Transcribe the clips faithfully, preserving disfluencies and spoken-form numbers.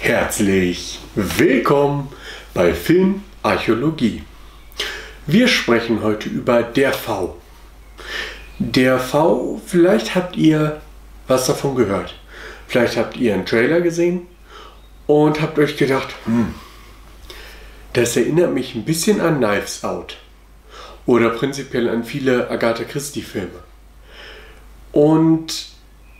Herzlich willkommen bei Filmarchäologie. Wir sprechen heute über Der V. Der V, vielleicht habt ihr was davon gehört. Vielleicht habt ihr einen Trailer gesehen und habt euch gedacht, hm, das erinnert mich ein bisschen an Knives Out. Oder prinzipiell an viele Agatha Christie Filme. Und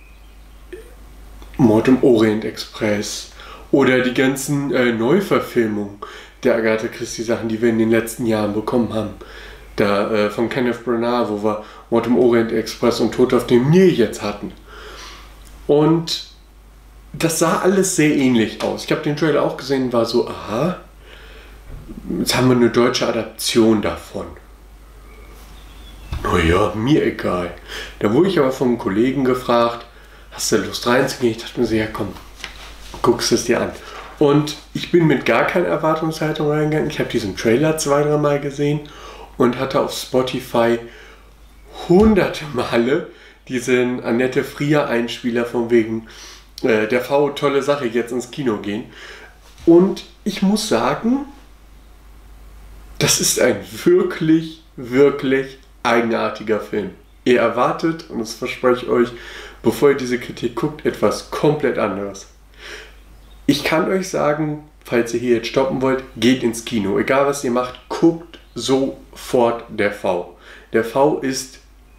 Mord im Orient Express oder die ganzen äh, Neuverfilmungen der Agatha Christie Sachen, die wir in den letzten Jahren bekommen haben. Da äh, von Kenneth Branagh, wo wir Mord im Orient Express und Tod auf dem Nil jetzt hatten. Und das sah alles sehr ähnlich aus. Ich habe den Trailer auch gesehen und war so, aha, jetzt haben wir eine deutsche Adaption davon. Naja, mir egal. Da wurde ich aber vom einem Kollegen gefragt, hast du Lust reinzugehen? Ich dachte mir so, ja komm, guckst es dir an. Und ich bin mit gar keiner Erwartungshaltung reingegangen. Ich habe diesen Trailer zwei, drei Mal gesehen und hatte auf Spotify hunderte Male diesen Annette Frier Einspieler von wegen äh, der V, tolle Sache, jetzt ins Kino gehen. Und ich muss sagen, das ist ein wirklich, wirklich eigenartiger Film. Ihr erwartet, und das verspreche ich euch, bevor ihr diese Kritik guckt, etwas komplett anderes. Ich kann euch sagen, falls ihr hier jetzt stoppen wollt, geht ins Kino. Egal was ihr macht, guckt sofort Der V. Der V ist,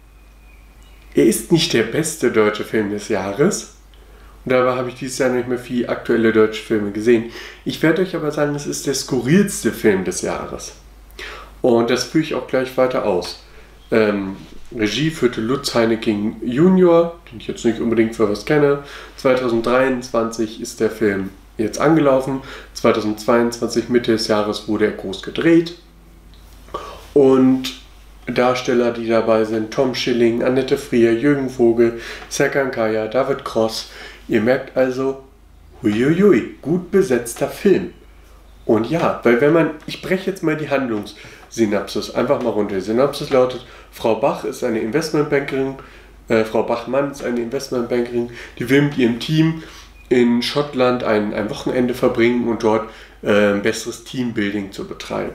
er ist nicht der beste deutsche Film des Jahres. Und dabei habe ich dieses Jahr nicht mehr viele aktuelle deutsche Filme gesehen. Ich werde euch aber sagen, es ist der skurrilste Film des Jahres. Und das führe ich auch gleich weiter aus. Ähm, Regie führte Lutz Heineking Junior, den ich jetzt nicht unbedingt für was kenne. zwanzig dreiundzwanzig ist der Film jetzt angelaufen. zwanzig zweiundzwanzig, Mitte des Jahres, wurde er groß gedreht. Und Darsteller, die dabei sind, Tom Schilling, Annette Frier, Jürgen Vogel, Serkan Kaya, David Cross. Ihr merkt also, huiuiui, gut besetzter Film. Und ja, weil wenn man, ich breche jetzt mal die Handlungssynapsis einfach mal runter. Die Synapsis lautet, Frau Bach ist eine Investmentbankerin, äh, Frau Bachmann ist eine Investmentbankerin, die will mit ihrem Team in Schottland ein, ein Wochenende verbringen und dort äh, ein besseres Teambuilding zu betreiben.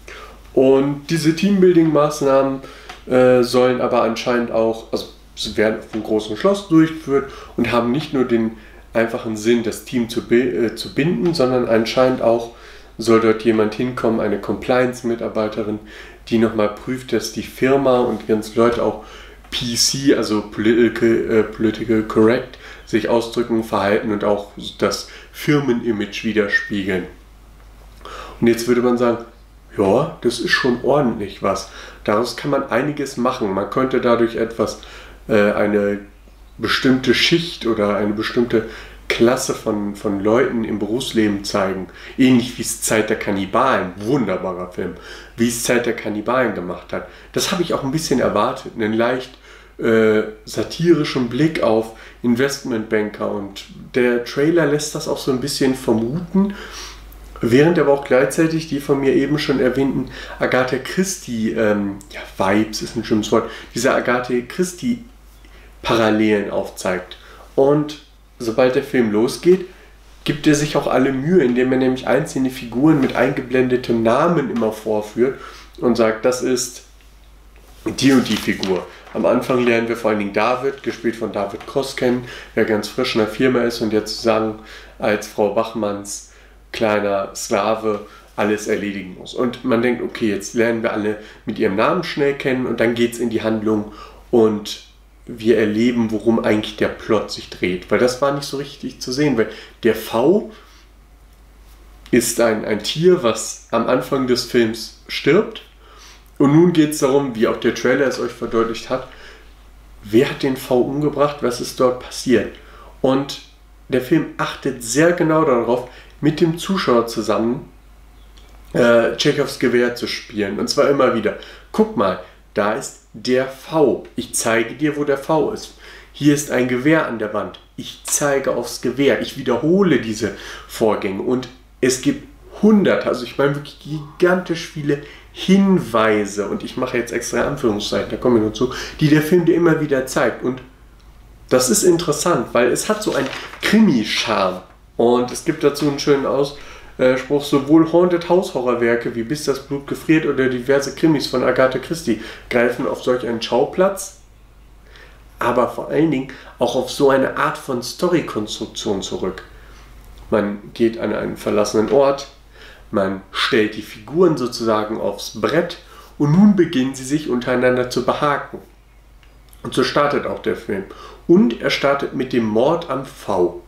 Und diese Teambuilding-Maßnahmen äh, sollen aber anscheinend auch, also sie werden auf einem großen Schloss durchgeführt und haben nicht nur den einfachen Sinn, das Team zu, äh, zu binden, sondern anscheinend auch soll dort jemand hinkommen, eine Compliance-Mitarbeiterin, die nochmal prüft, dass die Firma und die ganzen Leute auch P C, also Political, äh, Political Correct, sich ausdrücken, verhalten und auch das Firmenimage widerspiegeln. Und jetzt würde man sagen, ja, das ist schon ordentlich was. Daraus kann man einiges machen. Man könnte dadurch etwas, äh, eine bestimmte Schicht oder eine bestimmte Klasse von, von Leuten im Berufsleben zeigen. Ähnlich wie es Zeit der Kannibalen, wunderbarer Film, wie es Zeit der Kannibalen gemacht hat. Das habe ich auch ein bisschen erwartet, einen leicht äh, satirischen Blick auf Investmentbanker, und der Trailer lässt das auch so ein bisschen vermuten, während aber auch gleichzeitig die von mir eben schon erwähnten Agatha Christie, ähm, ja, Vibes ist ein schönes Wort, diese Agatha Christie Parallelen aufzeigt. Und sobald der Film losgeht, gibt er sich auch alle Mühe, indem er nämlich einzelne Figuren mit eingeblendetem Namen immer vorführt und sagt, das ist die und die Figur. Am Anfang lernen wir vor allen Dingen David, gespielt von David Cross, kennen, der ganz frisch in der Firma ist und jetzt sozusagen als Frau Bachmanns kleiner Sklave alles erledigen muss. Und man denkt, okay, jetzt lernen wir alle mit ihrem Namen schnell kennen und dann geht es in die Handlung und wir erleben, worum eigentlich der Plot sich dreht. Weil das war nicht so richtig zu sehen, weil der V ist ein, ein Tier, was am Anfang des Films stirbt. Und nun geht es darum, wie auch der Trailer es euch verdeutlicht hat, wer hat den V umgebracht, was ist dort passiert. Und der Film achtet sehr genau darauf, mit dem Zuschauer zusammen äh, Tschechows Gewehr zu spielen. Und zwar immer wieder. Guck mal, da ist der V. Ich zeige dir, wo der V ist. Hier ist ein Gewehr an der Wand. Ich zeige aufs Gewehr. Ich wiederhole diese Vorgänge. Und es gibt hunderte, also ich meine wirklich gigantisch viele Hinweise, und ich mache jetzt extra Anführungszeichen, da kommen wir noch zu, die der Film dir immer wieder zeigt. Und das ist interessant, weil es hat so einen Krimi-Charme. Und es gibt dazu einen schönen Ausspruch, sowohl Haunted House Horrorwerke wie Bis das Blut gefriert oder diverse Krimis von Agatha Christie greifen auf solch einen Schauplatz, aber vor allen Dingen auch auf so eine Art von Storykonstruktion zurück. Man geht an einen verlassenen Ort, man stellt die Figuren sozusagen aufs Brett und nun beginnen sie sich untereinander zu behaken. Und so startet auch der Film. Und er startet mit dem Mord am V.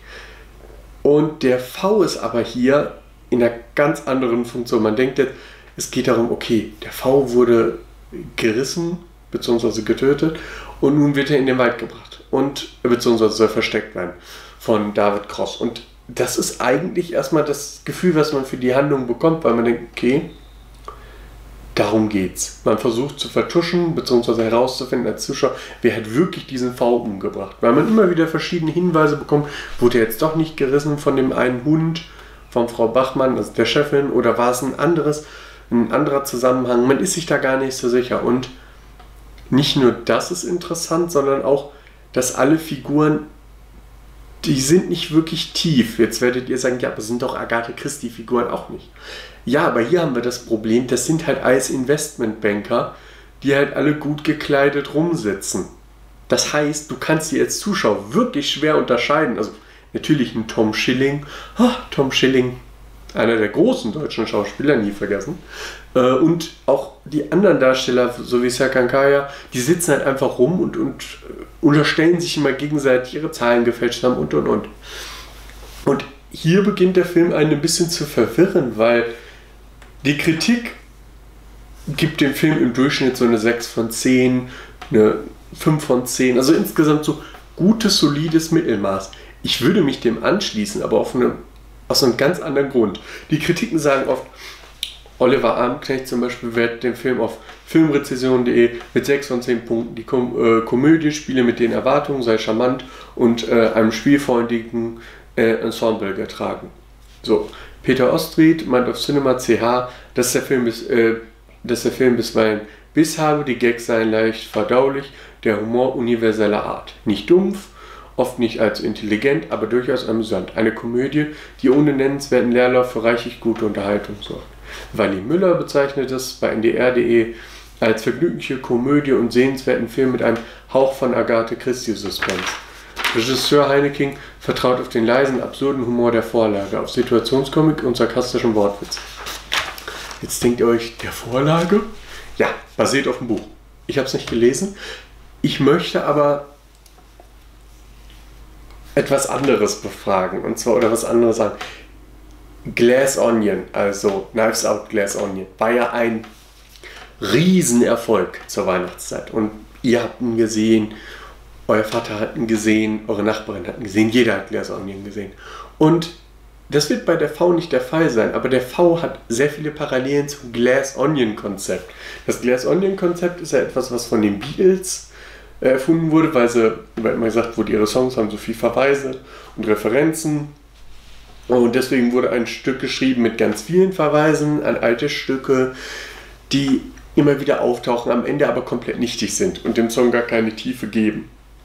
Und der V ist aber hier in einer ganz anderen Funktion. Man denkt jetzt, es geht darum, okay, der V wurde gerissen bzw. getötet und nun wird er in den Wald gebracht und beziehungsweise soll versteckt werden von David Cross. Und das ist eigentlich erstmal das Gefühl, was man für die Handlung bekommt, weil man denkt, okay, darum geht's. Man versucht zu vertuschen bzw. herauszufinden als Zuschauer, wer hat wirklich diesen V umgebracht. Weil man immer wieder verschiedene Hinweise bekommt, wurde er jetzt doch nicht gerissen von dem einen Hund, von Frau Bachmann, also der Chefin, oder war es ein anderes, ein anderer Zusammenhang. Man ist sich da gar nicht so sicher. Und nicht nur das ist interessant, sondern auch, dass alle Figuren, die sind nicht wirklich tief. Jetzt werdet ihr sagen, ja, aber sind doch Agatha Christie-Figuren auch nicht. Ja, aber hier haben wir das Problem, das sind halt alles Investmentbanker, die halt alle gut gekleidet rumsitzen. Das heißt, du kannst sie als Zuschauer wirklich schwer unterscheiden. Also natürlich ein Tom Schilling. Oh, Tom Schilling, einer der großen deutschen Schauspieler, nie vergessen. Und auch die anderen Darsteller, so wie Serkan Kaya, die sitzen halt einfach rum und, und unterstellen sich immer gegenseitig, ihre Zahlen gefälscht haben und und und. Und hier beginnt der Film einen ein bisschen zu verwirren, weil die Kritik gibt dem Film im Durchschnitt so eine sechs von zehn, eine fünf von zehn, also insgesamt so gutes, solides Mittelmaß. Ich würde mich dem anschließen, aber auf eine, aus einem ganz anderen Grund. Die Kritiken sagen oft, Oliver Armknecht zum Beispiel bewertet den Film auf filmrezension punkt de mit sechs von zehn Punkten. Die Kom äh, Komödie spiele mit den Erwartungen, sei charmant und äh, einem spielfreundlichen äh, Ensemble getragen. So, Peter Ostried meint auf Cinema C H, dass der Film, bis, äh, dass der Film bisweilen Biss habe, die Gags seien leicht verdaulich, der Humor universeller Art. Nicht dumpf, oft nicht allzu intelligent, aber durchaus amüsant. Eine Komödie, die ohne nennenswerten Leerlauf für reichlich gute Unterhaltung sorgt. Wally Müller bezeichnet es bei N D R punkt de als vergnügliche Komödie und sehenswerten Film mit einem Hauch von Agatha Christie Suspense. Regisseur Heineking vertraut auf den leisen, absurden Humor der Vorlage, auf Situationskomik und sarkastischen Wortwitz. Jetzt denkt ihr euch, der Vorlage? Ja, basiert auf dem Buch. Ich habe es nicht gelesen. Ich möchte aber etwas anderes befragen, und zwar, oder was anderes sagen. Glass Onion, also Knives Out Glass Onion, war ja ein Riesenerfolg zur Weihnachtszeit. Und ihr habt ihn gesehen, euer Vater hat ihn gesehen, eure Nachbarin hat ihn gesehen, jeder hat Glass Onion gesehen. Und das wird bei der V nicht der Fall sein, aber der V hat sehr viele Parallelen zum Glass Onion Konzept. Das Glass Onion Konzept ist ja etwas, was von den Beatles erfunden wurde, weil sie, weil immer gesagt wurde, ihre Songs haben so viel Verweise und Referenzen. Und deswegen wurde ein Stück geschrieben mit ganz vielen Verweisen an alte Stücke, die immer wieder auftauchen, am Ende aber komplett nichtig sind und dem Song gar keine Tiefe geben.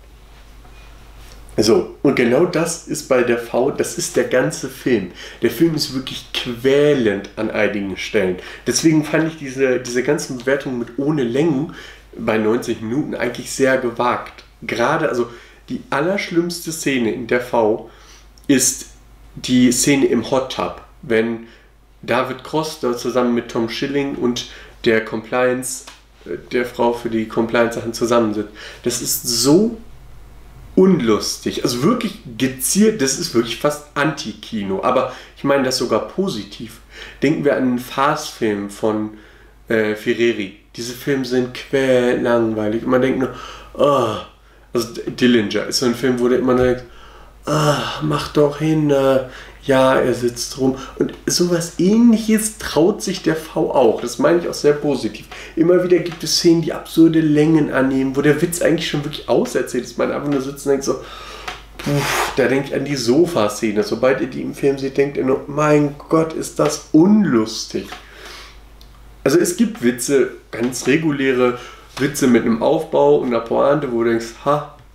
So, und genau das ist bei der V, das ist der ganze Film. Der Film ist wirklich quälend an einigen Stellen. Deswegen fand ich diese, diese ganzen Bewertungen mit ohne Längen bei neunzig Minuten eigentlich sehr gewagt. Gerade, also die allerschlimmste Szene in der V ist die Szene im Hot Tub, wenn David Cross da zusammen mit Tom Schilling und der Compliance, der Frau für die Compliance-Sachen zusammensitzt. Das ist so unlustig, also wirklich gezielt, das ist wirklich fast Anti-Kino, aber ich meine das sogar positiv. Denken wir an einen Fast-Film von äh, Ferreri. Diese Filme sind quällangweilig und man denkt nur, oh, also Dillinger ist so ein Film, wo der immer nur denkt, ah, mach doch hin, äh, ja, er sitzt rum. Und sowas Ähnliches traut sich der V auch. Das meine ich auch sehr positiv. Immer wieder gibt es Szenen, die absurde Längen annehmen, wo der Witz eigentlich schon wirklich auserzählt ist. Man einfach nur sitzt und denkt so, puh, da denke ich an die Sofa-Szene. Sobald ihr die im Film seht, denkt ihr nur, mein Gott, ist das unlustig. Also es gibt Witze, ganz reguläre Witze mit einem Aufbau und einer Pointe, wo du denkst, ha, so,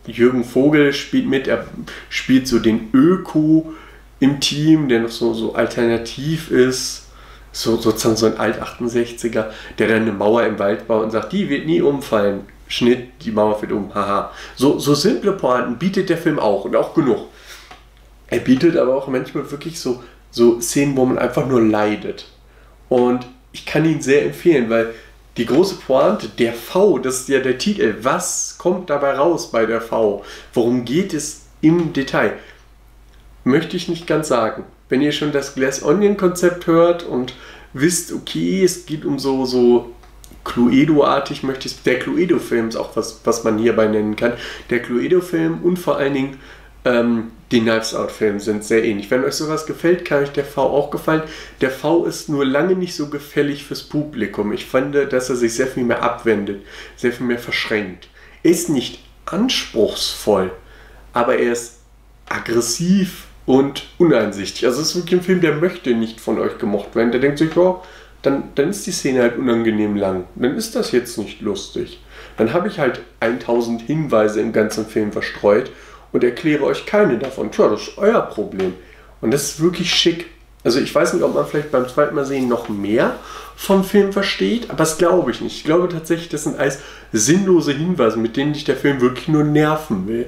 Jürgen Vogel spielt mit, er spielt so den Öko im Team, der noch so, so alternativ ist, so, sozusagen so ein Alt-achtundsechziger, der dann eine Mauer im Wald baut und sagt, die wird nie umfallen. Schnitt, die Mauer wird um, haha. So, so simple Pointen bietet der Film auch und auch genug. Er bietet aber auch manchmal wirklich so, so Szenen, wo man einfach nur leidet. Und ich kann ihn sehr empfehlen, weil die große Pointe, der V, das ist ja der Titel, was kommt dabei raus bei der V? Worum geht es im Detail? Möchte ich nicht ganz sagen. Wenn ihr schon das Glass Onion Konzept hört und wisst, okay, es geht um so, so Cluedo-artig, möchte ich, der Cluedo-Film ist auch was, was man hierbei nennen kann. Der Cluedo-Film und vor allen Dingen ähm, die Knives Out-Filme sind sehr ähnlich. Wenn euch sowas gefällt, kann euch der V auch gefallen. Der V ist nur lange nicht so gefällig fürs Publikum. Ich fand, dass er sich sehr viel mehr abwendet, sehr viel mehr verschränkt. Er ist nicht anspruchsvoll, aber er ist aggressiv und uneinsichtig. Also es ist wirklich ein Film, der möchte nicht von euch gemocht werden. Der denkt sich, ja, dann, dann ist die Szene halt unangenehm lang. Dann ist das jetzt nicht lustig. Dann habe ich halt tausend Hinweise im ganzen Film verstreut und erkläre euch keine davon. Tja, das ist euer Problem. Und das ist wirklich schick. Also ich weiß nicht, ob man vielleicht beim zweiten Mal sehen noch mehr vom Film versteht, aber das glaube ich nicht. Ich glaube tatsächlich, das sind alles sinnlose Hinweise, mit denen dich der Film wirklich nur nerven will.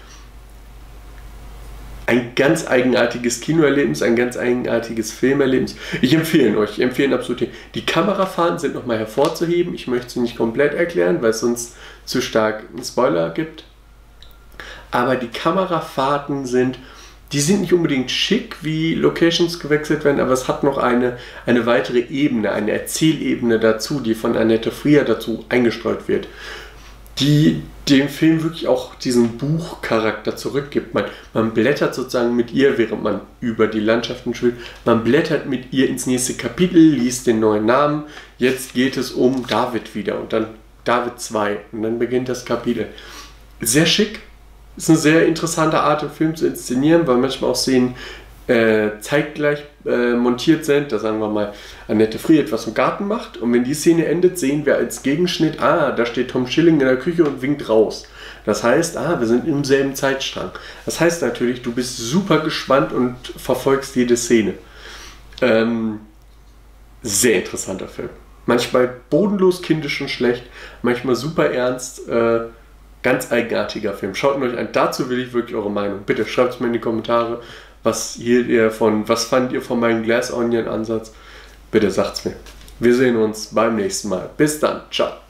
Ein ganz eigenartiges Kinoerlebnis, ein ganz eigenartiges Filmerlebnis. Ich empfehle euch, ich empfehle absolut. Die Kamerafahrten sind nochmal hervorzuheben. Ich möchte sie nicht komplett erklären, weil es sonst zu stark einen Spoiler gibt. Aber die Kamerafahrten sind, die sind nicht unbedingt schick, wie Locations gewechselt werden, aber es hat noch eine, eine weitere Ebene, eine Erzählebene dazu, die von Annette Frier dazu eingestreut wird, die dem Film wirklich auch diesen Buchcharakter zurückgibt. Man, man blättert sozusagen mit ihr, während man über die Landschaften spielt. Man blättert mit ihr ins nächste Kapitel, liest den neuen Namen. Jetzt geht es um David wieder und dann David zwei und dann beginnt das Kapitel. Sehr schick. Ist eine sehr interessante Art, den Film zu inszenieren, weil manchmal auch Szenen äh, zeitgleich äh, montiert sind. Da sagen wir mal, Annette Frier etwas im Garten macht und wenn die Szene endet, sehen wir als Gegenschnitt, ah, da steht Tom Schilling in der Küche und winkt raus. Das heißt, ah, wir sind im selben Zeitstrang. Das heißt natürlich, du bist super gespannt und verfolgst jede Szene. Ähm, sehr interessanter Film. Manchmal bodenlos kindisch und schlecht, manchmal super ernst, äh, ganz eigenartiger Film. Schaut ihn euch an. Dazu will ich wirklich eure Meinung. Bitte schreibt es mir in die Kommentare. Was hielt ihr von, was fandt ihr von meinem Glass Onion Ansatz? Bitte sagt's mir. Wir sehen uns beim nächsten Mal. Bis dann. Ciao.